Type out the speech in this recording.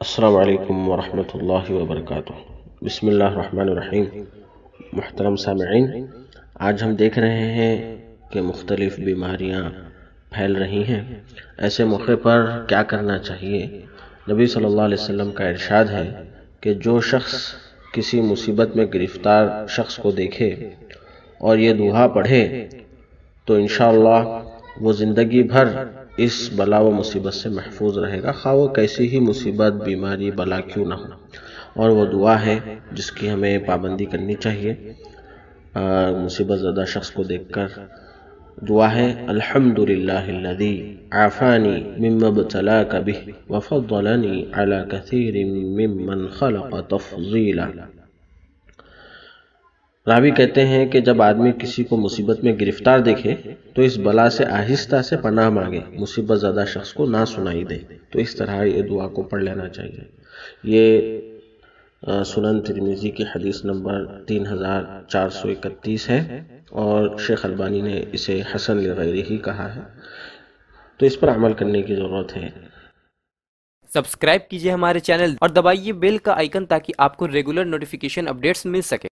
السلام علیکم ورحمۃ اللہ وبرکاتہ۔ بسم اللہ الرحمن الرحیم۔ محترم سامعین، آج ہم دیکھ رہے ہیں کہ مختلف بیماریاں پھیل رہی ہیں۔ ایسے موقع پر کیا کرنا چاہیے؟ نبی صلی اللہ علیہ وسلم کا ارشاد ہے کہ جو شخص کسی مصیبت میں گرفتار شخص کو دیکھے اور یہ دعا پڑھے تو انشاءاللہ وہ زندگی بھر اس بلا و مصیبت سے محفوظ رہے گا، خواہ وہ کیسی ہی مصیبت، بیماری، بلا کیوں نہ ہو۔ اور وہ دعا ہے جس کی ہمیں پابندی کرنی چاہیے۔ مصیبت زدہ شخص کو دیکھ کر دعا ہے الحمدللہ الذی عافانی مما ابتلاک بہ وفضلنی علی کثیر ممن خلق تفضیلا۔ راوی کہتے ہیں کہ جب آدمی کسی کو مصیبت میں گرفتار دیکھے تو اس بلا سے آہستہ سے پناہ مانگے، مصیبت زدہ شخص کو نہ سنائی دے۔ تو اس طرح یہ دعا کو پڑھ لینا چاہیے۔ یہ سنن ترمذی کی حدیث نمبر 3431 ہے اور شیخ البانی نے اسے حسن لغیرہ ہی کہا ہے، تو اس پر عمل کرنے کی ضرورت ہے۔ سبسکرائب کیجئے ہمارے چینل اور دبائیے بیل کا آئیکن تاکہ آپ کو ریگولر نوٹیفیکیشن اپڈیٹس مل سکے۔